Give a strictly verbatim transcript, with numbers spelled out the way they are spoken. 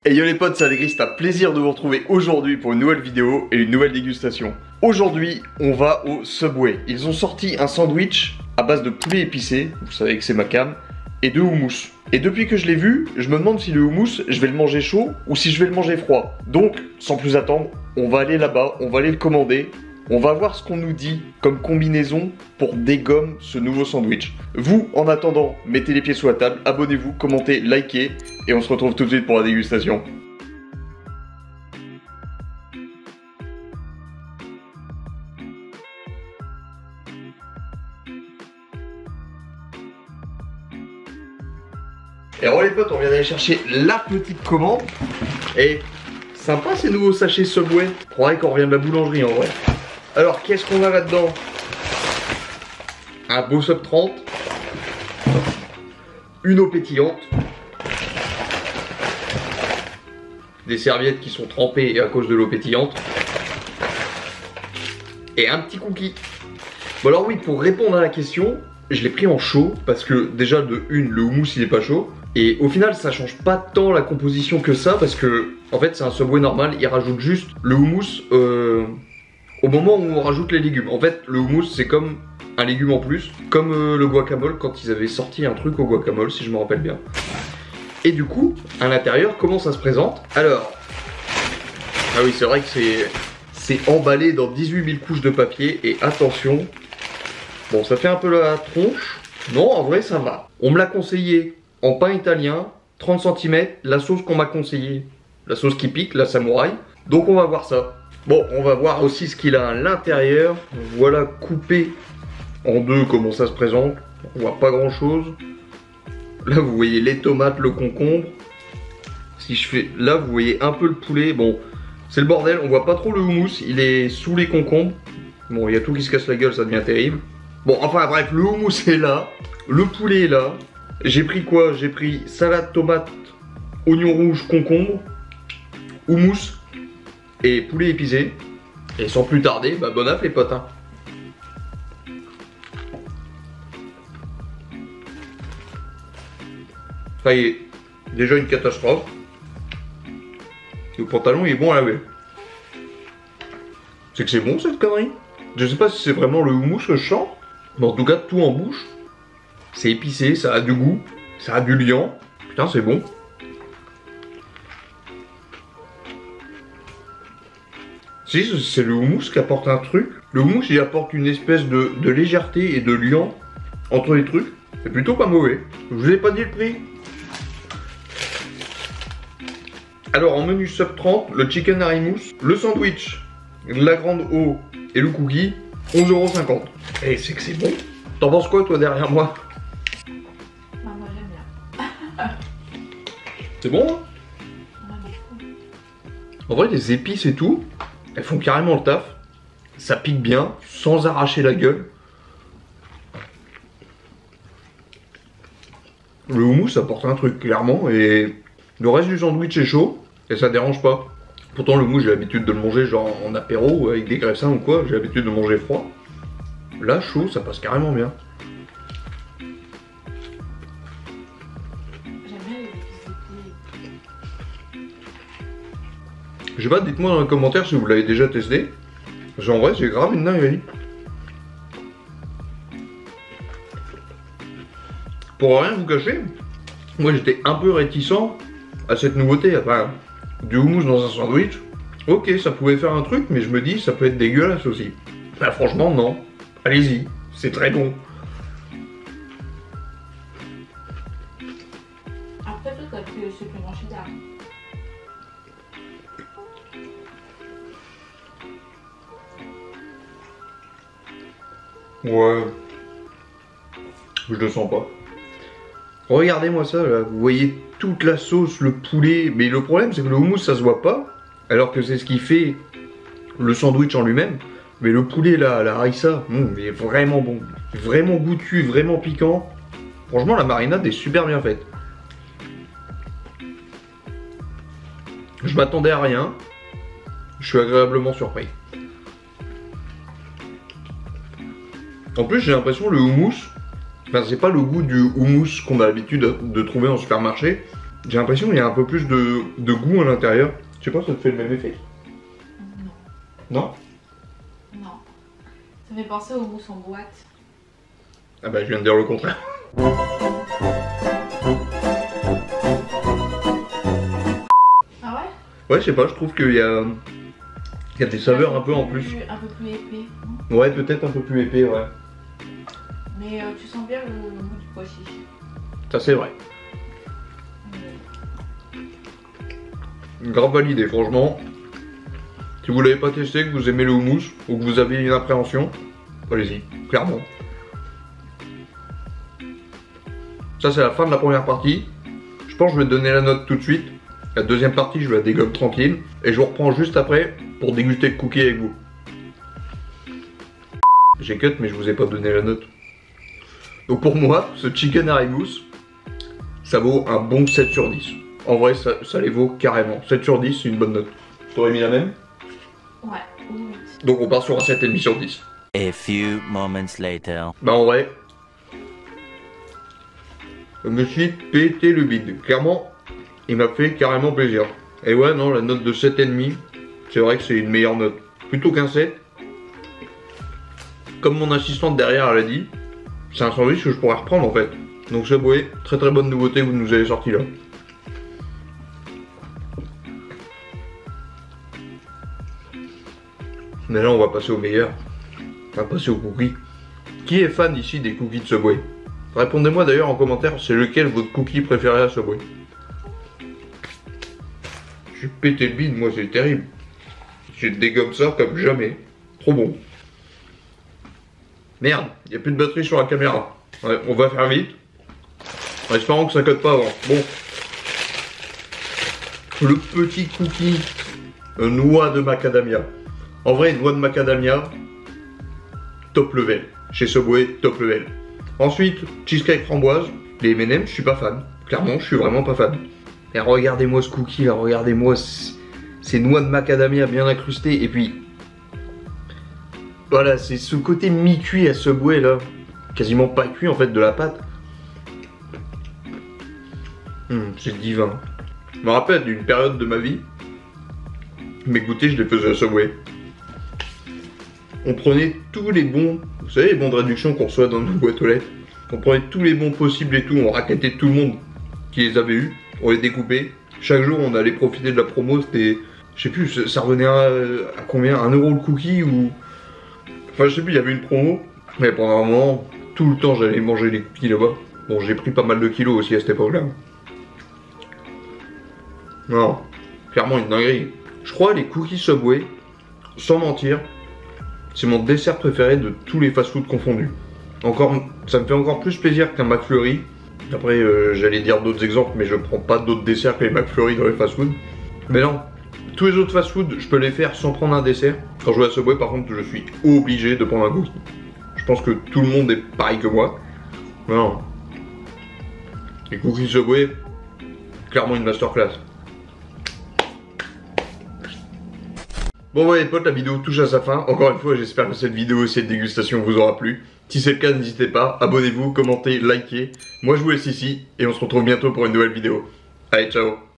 Hey yo les potes, c'est Allegri, c'est un plaisir de vous retrouver aujourd'hui pour une nouvelle vidéo et une nouvelle dégustation. Aujourd'hui, on va au Subway. Ils ont sorti un sandwich à base de poulet épicé, vous savez que c'est ma cam, et de houmous. Et depuis que je l'ai vu, je me demande si le houmous, je vais le manger chaud ou si je vais le manger froid. Donc, sans plus attendre, on va aller là-bas, on va aller le commander. On va voir ce qu'on nous dit comme combinaison pour dégommer ce nouveau sandwich. Vous, en attendant, mettez les pieds sous la table, abonnez-vous, commentez, likez, et on se retrouve tout de suite pour la dégustation. Et alors les potes, on vient d'aller chercher la petite commande. Et sympa ces nouveaux sachets Subway. On croirait qu'on revient de la boulangerie en vrai. Alors, qu'est-ce qu'on a là-dedans? Un beau sub trente, une eau pétillante, des serviettes qui sont trempées à cause de l'eau pétillante, et un petit cookie. Bon alors oui, pour répondre à la question, je l'ai pris en chaud, parce que déjà de une, le houmous il est pas chaud, et au final ça change pas tant la composition que ça, parce que en fait c'est un Subway normal, il rajoute juste le houmous euh... au moment où on rajoute les légumes. En fait, le houmous, c'est comme un légume en plus, comme euh, le guacamole quand ils avaient sorti un truc au guacamole, si je me rappelle bien. Et du coup, à l'intérieur, comment ça se présente? Alors, ah oui, c'est vrai que c'est c'est emballé dans dix-huit mille couches de papier, et attention, bon, ça fait un peu la tronche. Non, en vrai, ça va. On me l'a conseillé en pain italien, trente centimètres, la sauce qu'on m'a conseillée, la sauce qui pique, la samouraï. Donc on va voir ça. Bon, on va voir aussi ce qu'il a à l'intérieur. Voilà, coupé en deux, comment ça se présente. On voit pas grand chose. Là, vous voyez les tomates, le concombre. Si je fais... Là, vous voyez un peu le poulet. Bon, c'est le bordel. On voit pas trop le houmous. Il est sous les concombres. Bon, il y a tout qui se casse la gueule, ça devient terrible. Bon, enfin bref, le houmous est là. Le poulet est là. J'ai pris quoi? J'ai pris salade, tomate, oignon rouge, concombre, houmous et poulet épicé. Et sans plus tarder, bah bon app les potes hein. Ça y est, déjà une catastrophe. Le pantalon il est bon à laver. C'est que c'est bon cette connerie. Je sais pas si c'est vraiment le houmous que je sens, mais en tout cas tout en bouche. C'est épicé, ça a du goût, ça a du liant. Putain c'est bon. Si, c'est le houmous qui apporte un truc. Le houmous il apporte une espèce de, de légèreté et de liant entre les trucs. C'est plutôt pas mauvais. Je vous ai pas dit le prix. Alors en menu sub trente, le chicken harimousse, le sandwich, la grande eau et le cookie, onze euros cinquante. Et c'est que c'est bon. T'en penses quoi toi derrière moi? Ah, moi j'aime bien. C'est bon hein? En vrai les épices et tout, elles font carrément le taf. Ça pique bien, sans arracher la gueule. Le houmous apporte un truc clairement, et le reste du sandwich est chaud, et ça dérange pas. Pourtant le houmous j'ai l'habitude de le manger genre en apéro, avec des graissins ou quoi, j'ai l'habitude de manger froid. Là chaud, ça passe carrément bien. Je sais pas, dites-moi dans les commentaires si vous l'avez déjà testé. Parce qu'en vrai, c'est grave une dinguerie. Pour rien vous cacher, moi j'étais un peu réticent à cette nouveauté. Enfin, du houmous dans un sandwich, ok, ça pouvait faire un truc, mais je me dis, ça peut être dégueulasse aussi. Bah franchement, non. Allez-y, c'est très bon. Après, toi, c'est plus grand cheddar. Ouais. Je le sens pas. Regardez-moi ça là, vous voyez toute la sauce, le poulet, mais le problème c'est que le houmous ça se voit pas, alors que c'est ce qui fait le sandwich en lui-même. Mais le poulet là, la harissa, mmh, il est vraiment bon, vraiment goûtu, vraiment piquant. Franchement la marinade est super bien faite. Je m'attendais à rien, je suis agréablement surpris. En plus j'ai l'impression le houmous, enfin c'est pas le goût du houmous qu'on a l'habitude de trouver en supermarché, J'ai l'impression qu'il y a un peu plus de, de goût à l'intérieur. Je sais pas, ça te fait le même effet? Non. Non? Non. Ça me fait penser au mousse en boîte. Ah bah je viens de dire le contraire. Ah ouais? Ouais, je sais pas, je trouve qu'il y a, il y a des saveurs un peu en plus. Un peu plus épais. Ouais, peut-être un peu plus épais, ouais. Mais euh, tu sens bien le, le goût du pois chiche. Ça c'est vrai. Grave validé, franchement. Si vous l'avez pas testé, que vous aimez le houmous ou que vous avez une appréhension, allez-y, clairement. Ça c'est la fin de la première partie. Je pense que je vais te donner la note tout de suite. La deuxième partie, je vais la dégommer tranquille. Et je vous reprends juste après pour déguster le cookie avec vous. J'ai cut mais je vous ai pas donné la note. Donc pour moi, ce chicken harimous, ça vaut un bon sept sur dix. En vrai, ça, ça les vaut carrément. sept sur dix, c'est une bonne note. T'aurais mis la même? Ouais, ou huit. Donc on part sur un sept virgule cinq sur dix. A few moments later. Bah en vrai, je me suis pété le bide. Clairement, il m'a fait carrément plaisir. Et ouais, non, la note de sept virgule cinq, c'est vrai que c'est une meilleure note. Plutôt qu'un sept. Comme mon assistante derrière elle a dit, c'est un sandwich que je pourrais reprendre en fait. Donc Subway, très très bonne nouveauté que vous nous avez sorti là. Mais là on va passer au meilleur. On va passer aux cookies. Qui est fan ici des cookies de Subway? Répondez-moi d'ailleurs en commentaire, c'est lequel votre cookie préféré à Subway? Je suis pété le bide, moi c'est terrible. J'ai dégomme ça comme jamais. Trop bon. Merde, il n'y a plus de batterie sur la caméra. Ouais, on va faire vite. En espérant que ça cote pas avant. Bon. Le petit cookie euh, noix de macadamia. En vrai, noix de macadamia, top level. Chez Subway, top level. Ensuite, cheesecake framboise. Les M and M, je suis pas fan. Clairement, je suis vraiment pas fan. Et regardez-moi ce cookie là, regardez-moi ces noix de macadamia bien incrustées. Et puis, voilà, c'est ce côté mi-cuit à Subway là. Quasiment pas cuit en fait de la pâte. Mmh, c'est divin. Je me rappelle d'une période de ma vie, mes goûters je les faisais à Subway. On prenait tous les bons, vous savez les bons de réduction qu'on reçoit dans nos boîtes aux lettres. On prenait tous les bons possibles et tout, on raquettait tout le monde qui les avait eus, on les découpait. Chaque jour on allait profiter de la promo, c'était, je sais plus, ça revenait à, à combien, un euro le cookie ou... Enfin je sais plus, il y avait une promo, mais pendant un moment, tout le temps j'allais manger les cookies là-bas. Bon j'ai pris pas mal de kilos aussi à cette époque-là. Non, clairement une dinguerie. Je crois les cookies Subway, sans mentir, c'est mon dessert préféré de tous les fast-food confondus. Encore, ça me fait encore plus plaisir qu'un McFlurry. Après, euh, j'allais dire d'autres exemples, mais je prends pas d'autres desserts que les McFlurry dans les fast-food. Mais non, tous les autres fast-food, je peux les faire sans prendre un dessert. Quand je vais à Subway, par contre, je suis obligé de prendre un cookie. Je pense que tout le monde est pareil que moi. Non. Les cookies Subway, clairement une masterclass. Bon ouais les potes, la vidéo touche à sa fin. Encore une fois, j'espère que cette vidéo et cette dégustation vous aura plu. Si c'est le cas, n'hésitez pas, abonnez-vous, commentez, likez. Moi je vous laisse ici et on se retrouve bientôt pour une nouvelle vidéo. Allez, ciao.